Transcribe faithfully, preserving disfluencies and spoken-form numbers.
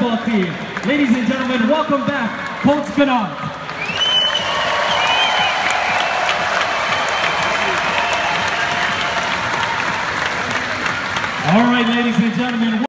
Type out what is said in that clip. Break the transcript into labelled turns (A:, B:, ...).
A: volleyball team. Ladies and gentlemen, welcome back, Coach Ganot. All right, ladies and gentlemen.